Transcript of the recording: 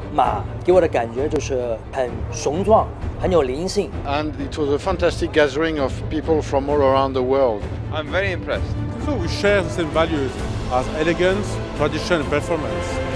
马给我的感觉就是很雄壮，很有灵性。 And it was a fantastic gathering of people from all around the world. I'm very impressed. So we share the same values as elegance, tradition and performance.